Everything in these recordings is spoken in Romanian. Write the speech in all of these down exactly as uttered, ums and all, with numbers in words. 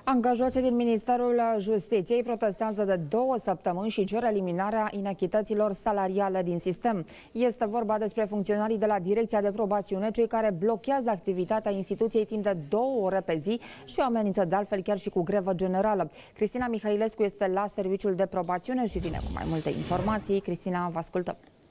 Angajații din Ministerul Justiției protestează de două săptămâni și cer eliminarea inechităților salariale din sistem. Este vorba despre funcționarii de la Direcția de Probațiune, cei care blochează activitatea instituției timp de două ore pe zi și amenință de altfel chiar și cu grevă generală. Cristina Mihailescu este la Serviciul de Probațiune și vine cu mai multe informații. Cristina, vă ascultăm.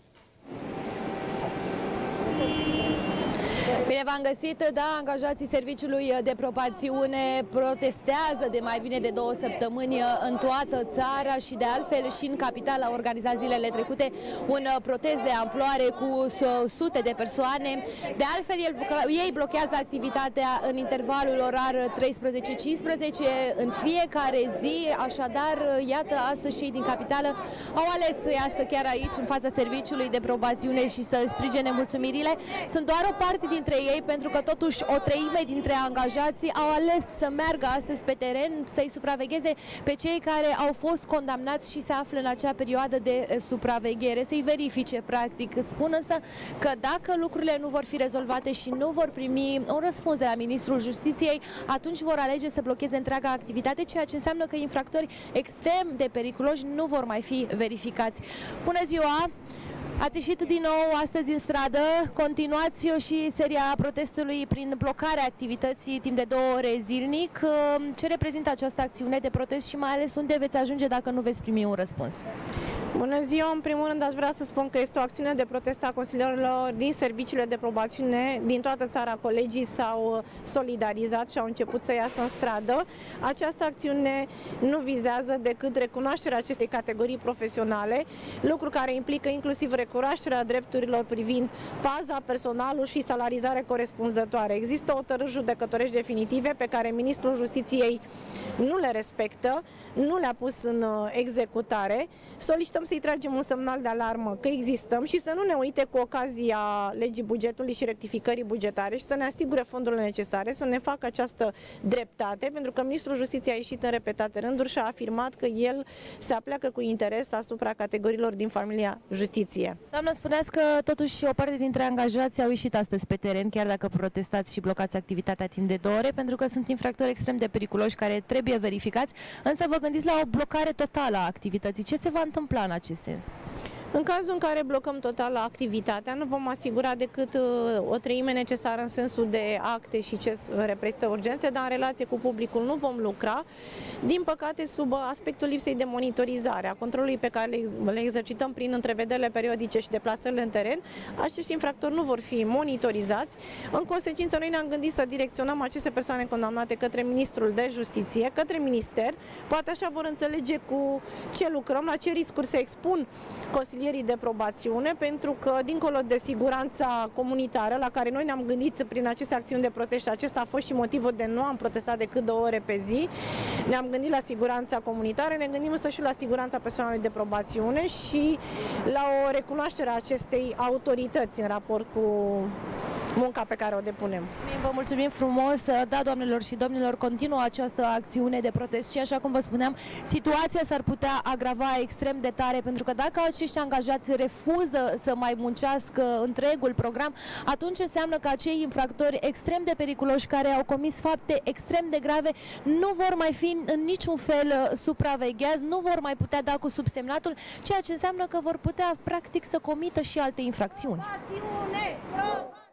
Bine v-am găsit, da, angajații Serviciului de Probațiune protestează de mai bine de două săptămâni în toată țara și de altfel și în capitală a organizat zilele trecute un protest de amploare cu sute de persoane. De altfel, ei blochează activitatea în intervalul orar treisprezece cincisprezece în fiecare zi, așadar, iată, astăzi cei din capitală au ales să iasă chiar aici, în fața Serviciului de Probațiune și să strige nemulțumirile. Sunt doar o parte dintre ei, pentru că totuși o treime dintre angajații au ales să meargă astăzi pe teren, să-i supravegheze pe cei care au fost condamnați și se află în acea perioadă de supraveghere, să-i verifice practic. Spun însă că dacă lucrurile nu vor fi rezolvate și nu vor primi un răspuns de la Ministrul Justiției, atunci vor alege să blocheze întreaga activitate, ceea ce înseamnă că infractori extrem de periculoși nu vor mai fi verificați. Bună ziua! Ați ieșit din nou astăzi în stradă, continuați și seria protestului prin blocarea activității timp de două ore zilnic. Ce reprezintă această acțiune de protest și mai ales unde veți ajunge dacă nu veți primi un răspuns? Bună ziua! În primul rând aș vrea să spun că este o acțiune de protest a consilierilor din serviciile de probațiune din toată țara. Colegii s-au solidarizat și au început să iasă în stradă. Această acțiune nu vizează decât recunoașterea acestei categorii profesionale, lucru care implică inclusiv recunoașterea drepturilor privind paza, personalul și salarizare corespunzătoare. Există hotărâri judecătorești definitive pe care Ministrul Justiției nu le respectă, nu le-a pus în executare. Solicităm să-i tragem un semnal de alarmă că existăm și să nu ne uite cu ocazia legii bugetului și rectificării bugetare și să ne asigure fondurile necesare, să ne facă această dreptate, pentru că Ministrul Justiției a ieșit în repetate rânduri și a afirmat că el se apleacă cu interes asupra categoriilor din familia justiție. Doamnă, spuneați că totuși o parte dintre angajați au ieșit astăzi pe teren, chiar dacă protestați și blocați activitatea timp de două ore, pentru că sunt infractori extrem de periculoși care trebuie verificați, însă vă gândiți la o blocare totală a activității. Ce se va întâmpla în acest sens? În cazul în care blocăm total activitatea, nu vom asigura decât o treime necesară în sensul de acte și ce reprezintă urgențe, dar în relație cu publicul nu vom lucra. Din păcate, sub aspectul lipsei de monitorizare a controlului pe care le exercităm prin întrevederile periodice și deplasările în teren, acești infractori nu vor fi monitorizați. În consecință, noi ne-am gândit să direcționăm aceste persoane condamnate către Ministrul de Justiție, către Minister. Poate așa vor înțelege cu ce lucrăm, la ce riscuri se expun consilierii de probațiune, pentru că, dincolo de siguranța comunitară, la care noi ne-am gândit prin aceste acțiuni de protest, acesta a fost și motivul de nu am protestat decât două ore pe zi, ne-am gândit la siguranța comunitară, ne gândim însă și la siguranța personalului de probațiune și la o recunoaștere a acestei autorități în raport cu munca pe care o depunem. Vă mulțumim frumos. Da, doamnelor și domnilor, continuă această acțiune de protest și, așa cum vă spuneam, situația s-ar putea agrava extrem de tare, pentru că dacă acești angajați refuză să mai muncească întregul program, atunci înseamnă că acei infractori extrem de periculoși care au comis fapte extrem de grave nu vor mai fi în niciun fel supravegheați, nu vor mai putea da cu subsemnatul, ceea ce înseamnă că vor putea practic să comită și alte infracțiuni.